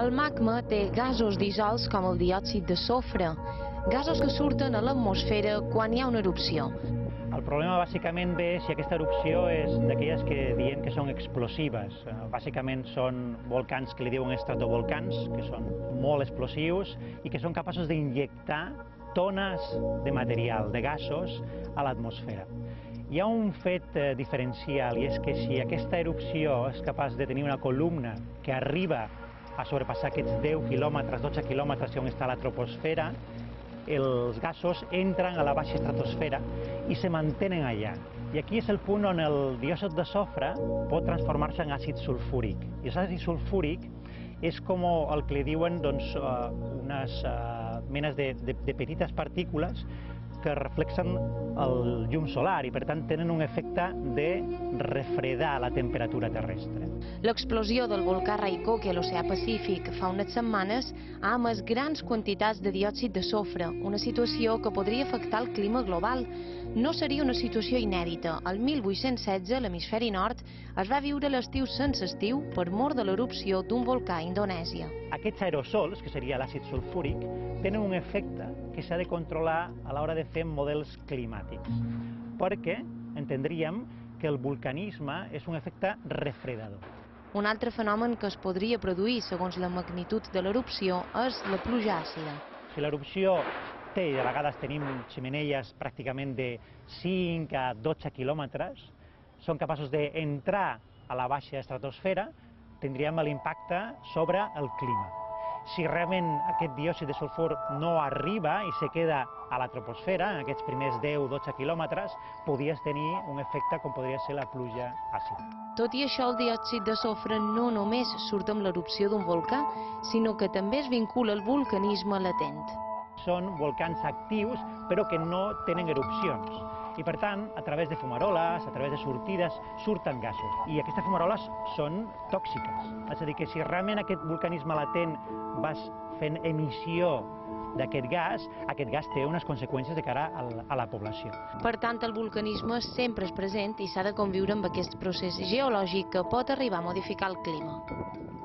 El magma té gasos dissolts com el diòxid de sofre, gasos que surten a l'atmosfera quan hi ha una erupció. El problema bàsicament ve si aquesta erupció és d'aquelles que diem que són explosives. Bàsicament són volcans que li diuen estratovolcans, que són molt explosius i que són capaços d'injectar tones de material, de gasos, a l'atmosfera. Hi ha un fet diferencial i és que si aquesta erupció és capaç de tenir una columna que arriba a sobrepassar aquests 10 quilòmetres, 12 quilòmetres on està la troposfera, els gasos entren a la baixa estratosfera i se mantenen allà. I aquí és el punt on el diòxid de sofre pot transformar-se en àcid sulfúric. I l'àcid sulfúric és com el que li diuen unes menes de petites partícules que reflexen el llum solar i per tant tenen un efecte de refredar la temperatura terrestre. L'explosió del volcà Raikoke a l'oceà Pacífic fa unes setmanes ha emès grans quantitats de diòxid de sofre, una situació que podria afectar el clima global. No seria una situació inèdita. El 1816, a l'hemisferi nord, es va viure l'estiu sense estiu per mor de l'erupció d'un volcà a Indonèsia. Aquests aerosols, que seria l'àcid sulfúric, tenen un efecte que s'ha de controlar a l'hora de fer models climàtics, perquè entendríem que el vulcanisme és un efecte refredador. Un altre fenomen que es podria produir segons la magnitud de l'erupció és la pluja àcida. Si l'erupció té, i a vegades tenim xemeneies pràcticament de 5 a 12 quilòmetres, són capaços d'entrar a la baixa estratosfera, tindríem l'impacte sobre el clima. Si realment aquest diòxid de sulfur no arriba i se queda a la troposfera, en aquests primers 10-12 quilòmetres, podries tenir un efecte com podria ser la pluja àcida. Tot i això, el diòxid de sofre no només surt amb l'erupció d'un volcà, sinó que també es vincula al vulcanisme latent. Són volcans actius, però que no tenen erupcions. I per tant, a través de fumaroles, a través de sortides, surten gasos. I aquestes fumaroles són tòxiques. És a dir, que si realment aquest vulcanisme latent vas fent emissió d'aquest gas té unes conseqüències de cara a la població. Per tant, el vulcanisme sempre és present i s'ha de conviure amb aquest procés geològic que pot arribar a modificar el clima.